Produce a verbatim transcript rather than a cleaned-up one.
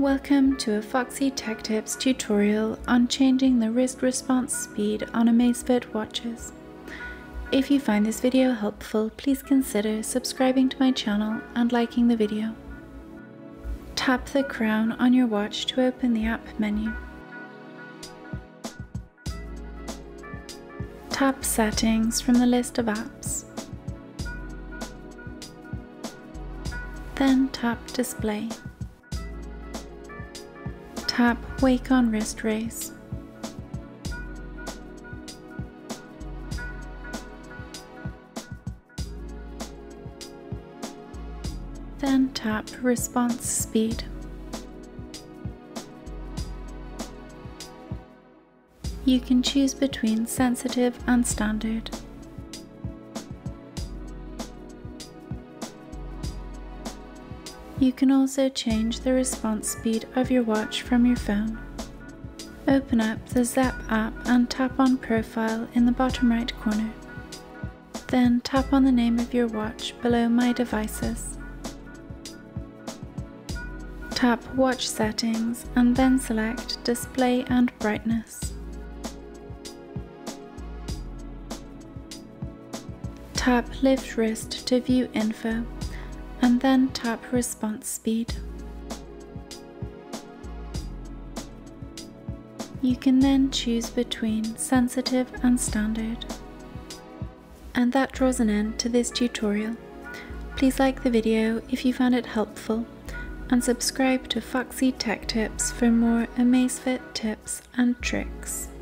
Welcome to a Foxy Tech Tips tutorial on changing the wrist response speed on Amazfit watches. If you find this video helpful, please consider subscribing to my channel and liking the video. Tap the crown on your watch to open the app menu. Tap Settings from the list of apps. Then tap Display. Tap Wake on Wrist Race. Then tap Response Speed. You can choose between sensitive and standard. You can also change the response speed of your watch from your phone. Open up the Zepp app and tap on Profile in the bottom right corner. Then tap on the name of your watch below My Devices. Tap Watch Settings and then select Display and Brightness. Tap Lift Wrist to view info, and then tap Response Speed. You can then choose between sensitive and standard. And that draws an end to this tutorial. Please like the video if you found it helpful, and subscribe to Foxy Tech Tips for more Amazfit tips and tricks.